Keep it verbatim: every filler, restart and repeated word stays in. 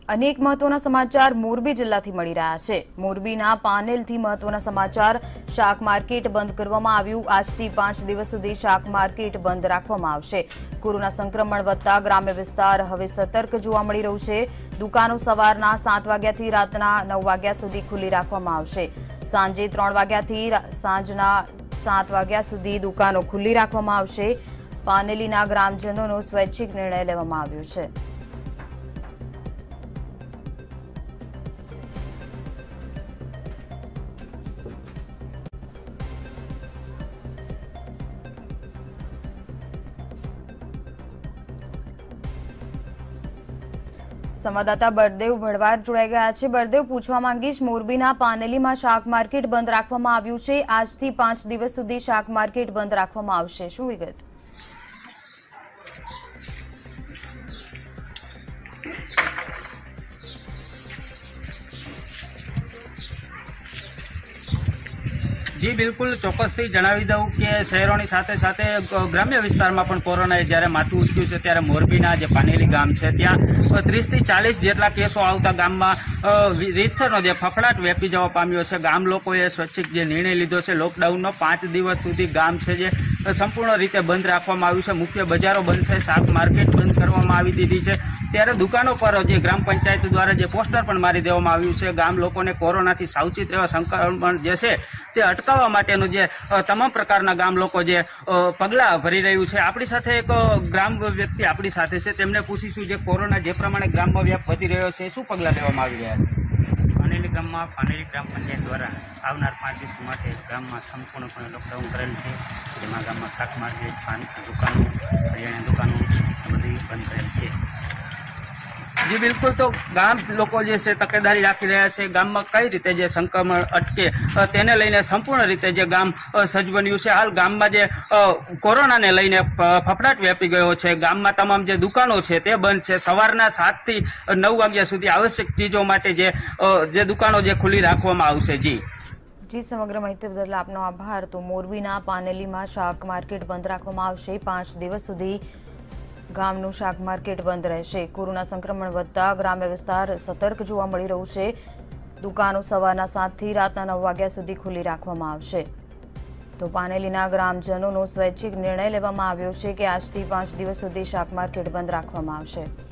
अनेक महत्वना समाचार मोरबी जिल्लाथी मળી રહ્યા છે। મોરબીના પાનેલથી મહત્વના સમાચાર। શાક માર્કેટ બંધ કરવામાં આવ્યું। આજથી પાંચ દિવસ સુધી શાક માર્કેટ બંધ રાખવામાં આવશે। કોરોના સંક્રમણ વધતા ગ્રામ્ય વિસ્તાર હવે સતર્ક જોવા મળી રહ્યું છે। દુકાનો સવારના સાત વાગ્યાથી રાતના નવ વાગ્યા સુધી ખુલ્લી રાખવામાં આવશે। સાંજે ત્રણ વાગ્યાથી સાંજના સાત વાગ્યા સુધી દુકાનો ખુલ્લી રાખવામાં આવશે। પાનેલીના ગ્રામજનોનો સ્વૈચ્છિક નિર્ણય લેવામાં આવ્યો છે। संवाददाता बलदेव भड़वार जोड़ाई गया है। बलदेव, पूछवा मांगीश, मोरबीना पानेलीमां शाक मार्केट बंद राखवामां आव्युं छे। आजथी पांच दिवस सुधी शाक मार्केट बंद राखवामां आवशे। शुं विगत? जी बिल्कुल चौक्कसथी जणावी दऊं कि शहेरोनी साथे साथे ग्राम्य विस्तारमां पण कोरोनाए ज्यारे माथुं उचक्युं छे त्यारे मोरबीना जे पानेली गाम छे त्यां तीस थी चालीस जेटला केसो आवता गाममां રીતસરનો જે ફફડાટ વ્યાપી જવા પામ્યો છે। ગામ લોકોએ સ્વૈચ્છિક જે નિર્ણય લીધો છે લોકડાઉનનો પાંચ દિવસ સુધી ગામ છે જે સંપૂર્ણ રીતે બંધ રાખવામાં આવ્યું છે। મુખ્ય બજારો બંધ છે, શાક માર્કેટ બંધ કરવામાં આવી દીધી છે। ત્યારે દુકાનો પર જે ગ્રામ પંચાયત દ્વારા જે પોસ્ટર પણ મારી દેવામાં આવ્યું છે ગામ લોકોને કોરોનાથી સાવચેત રહેવા, સંક્રમણ જે છે તે અટકાવવા માટેનું જે તમામ પ્રકારના ગામ લોકો જે પગલાં ભરી રહ્યું છે। આપણી સાથે એક ગ્રામ વ્યક્તિ આપણી સાથે છે, તેમને પૂછીશું જે કોરોના જે પ્રમાણે ગ્રામમાં વ્યાપ વધી રહ્યો છે શું પગલાં લેવામાં આવી રહ્યા છે? પાનેલી ગામમાં પાનેલી ગ્રામ પંચાયત દ્વારા આવનાર પાંચ દિવસ માટે ગામમાં સંપૂર્ણપણે લોકડાઉન કરેલ છે, જેમાં ગામમાં શાક માર્કેટ, પાન દુકાનો, કરિયાણાની દુકાનો બધી બંધ કરેલ છે। जी बिल्कुल, तो गाम लोग जे तकेदारी राखी रह्या छे। गाम में कई रीते जे संक्रमण अटके तेने लईने संपूर्ण रीते जे गाम सज्ज बन्युं छे। हाल गाम में जे कोरोना ने लईने फफड़ाट व्यापी गयो छे। गाम में तमाम जे दुकानो छे ते बंध छे। सवाરના सात थी नौ वाग्या सुधी आवश्यक चीजों माटे जे जे दुकानो जे खुली राखवामां आवशे। जी जी समग्र माहिती बदल आपनो आभार। तो मोरबीना पानेलीमां शाक मार्केट बंद राखवामां आवशे। पांच दिवस सुधी गामનું શાક માર્કેટ બંધ રહેશે। કોરોના સંક્રમણ વધતા ગ્રામ્ય વિસ્તાર સતર્ક જોવા મળી રહ્યું છે। દુકાનો સવારના સાત થી રાતના નવ વાગ્યા સુધી ખુલ્લી રાખવામાં આવશે। તો પાનેલીના ગ્રામજનોનો સ્વૈચ્છિક નિર્ણય લેવામાં આવ્યો છે કે આજથી પાંચ દિવસ સુધી શાક માર્કેટ બંધ રાખવામાં આવશે।